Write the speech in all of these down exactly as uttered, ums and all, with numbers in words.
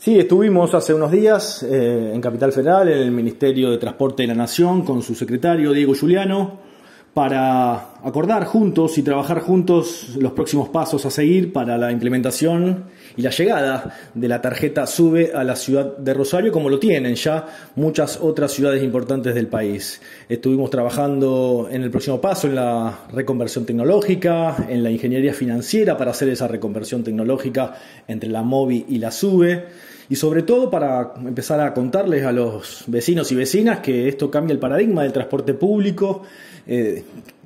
Sí, estuvimos hace unos días eh, en Capital Federal, en el Ministerio de Transporte de la Nación, con su secretario Diego Giuliano, para acordar juntos y trabajar juntos los próximos pasos a seguir para la implementación y la llegada de la tarjeta SUBE a la ciudad de Rosario, como lo tienen ya muchas otras ciudades importantes del país. Estuvimos trabajando en el próximo paso, en la reconversión tecnológica, en la ingeniería financiera para hacer esa reconversión tecnológica entre la MOVI y la SUBE. Y sobre todo para empezar a contarles a los vecinos y vecinas que esto cambia el paradigma del transporte público, eh,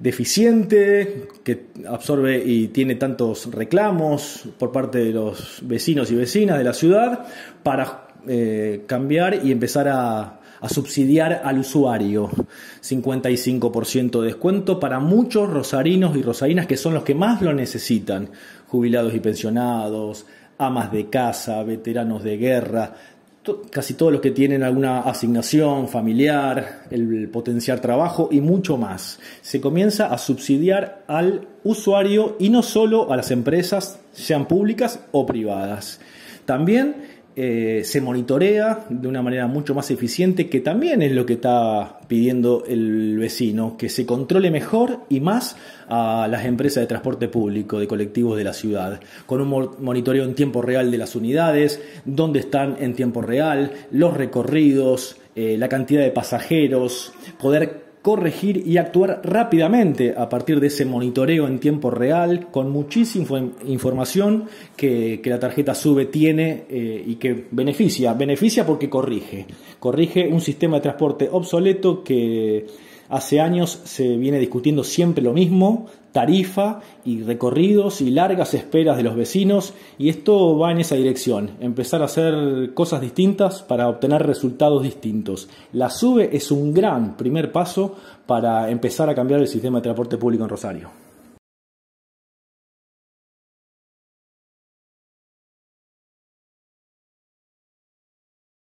deficiente, que absorbe y tiene tantos reclamos por parte de los vecinos y vecinas de la ciudad, para eh, cambiar y empezar a, a subsidiar al usuario. cincuenta y cinco por ciento de descuento para muchos rosarinos y rosarinas que son los que más lo necesitan, jubilados y pensionados, amas de casa, veteranos de guerra, to- casi todos los que tienen alguna asignación familiar, el potenciar trabajo y mucho más. Se comienza a subsidiar al usuario y no solo a las empresas, sean públicas o privadas. También eh, se monitorea de una manera mucho más eficiente, que también es lo que está pidiendo el vecino, que se controle mejor y más a las empresas de transporte público, de colectivos de la ciudad, con un monitoreo en tiempo real de las unidades, dónde están en tiempo real, los recorridos, eh, la cantidad de pasajeros, poder corregir y actuar rápidamente a partir de ese monitoreo en tiempo real, con muchísima información que, que la tarjeta SUBE tiene eh, y que beneficia, beneficia porque corrige, corrige un sistema de transporte obsoleto que hace años se viene discutiendo siempre lo mismo, tarifa y recorridos y largas esperas de los vecinos, y esto va en esa dirección, empezar a hacer cosas distintas para obtener resultados distintos. La SUBE es un gran primer paso para empezar a cambiar el sistema de transporte público en Rosario.